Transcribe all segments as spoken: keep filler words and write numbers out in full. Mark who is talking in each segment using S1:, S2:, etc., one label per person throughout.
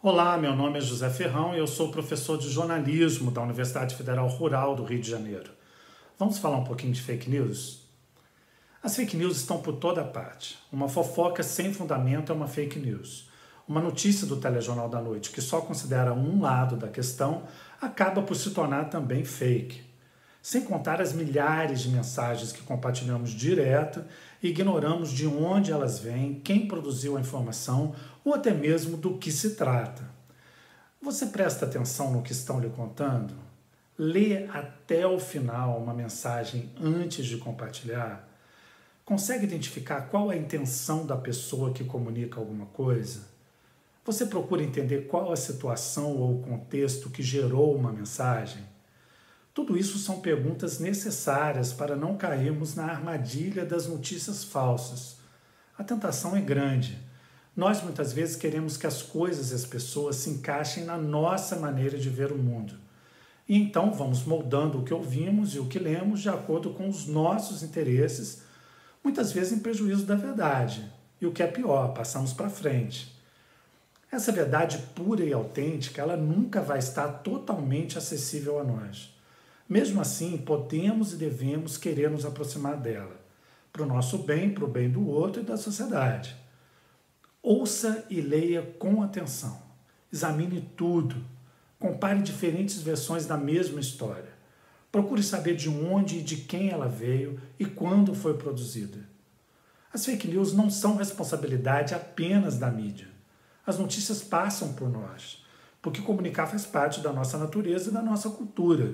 S1: Olá, meu nome é José Ferrão e eu sou professor de jornalismo da Universidade Federal Rural do Rio de Janeiro. Vamos falar um pouquinho de fake news? As fake news estão por toda parte. Uma fofoca sem fundamento é uma fake news. Uma notícia do telejornal da noite que só considera um lado da questão acaba por se tornar também fake. Sem contar as milhares de mensagens que compartilhamos direto e ignoramos de onde elas vêm, quem produziu a informação ou até mesmo do que se trata. Você presta atenção no que estão lhe contando? Lê até o final uma mensagem antes de compartilhar? Consegue identificar qual é a intenção da pessoa que comunica alguma coisa? Você procura entender qual a situação ou o contexto que gerou uma mensagem? Tudo isso são perguntas necessárias para não cairmos na armadilha das notícias falsas. A tentação é grande. Nós muitas vezes queremos que as coisas e as pessoas se encaixem na nossa maneira de ver o mundo. E então vamos moldando o que ouvimos e o que lemos de acordo com os nossos interesses, muitas vezes em prejuízo da verdade. E o que é pior, passamos para frente. Essa verdade pura e autêntica, ela nunca vai estar totalmente acessível a nós. Mesmo assim, podemos e devemos querer nos aproximar dela, para o nosso bem, para o bem do outro e da sociedade. Ouça e leia com atenção. Examine tudo. Compare diferentes versões da mesma história. Procure saber de onde e de quem ela veio e quando foi produzida. As fake news não são responsabilidade apenas da mídia. As notícias passam por nós, porque comunicar faz parte da nossa natureza e da nossa cultura.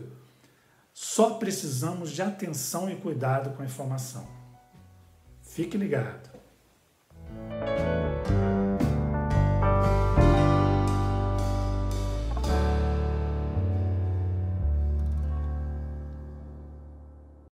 S1: Só precisamos de atenção e cuidado com a informação. Fique ligado.